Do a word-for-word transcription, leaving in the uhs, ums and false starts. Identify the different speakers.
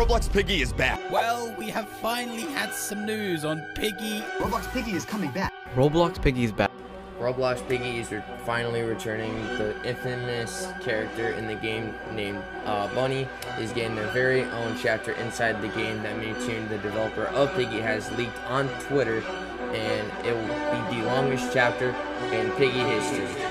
Speaker 1: Roblox Piggy is back.
Speaker 2: Well, we have finally had some news on Piggy.
Speaker 3: Roblox Piggy is coming back.
Speaker 4: Roblox Piggy is back.
Speaker 5: Roblox Piggy is re finally returning. The infamous character in the game named uh, Bunny is getting their very own chapter inside the game that Minitoon, the developer of Piggy, has leaked on Twitter, and it will be the longest chapter in Piggy history.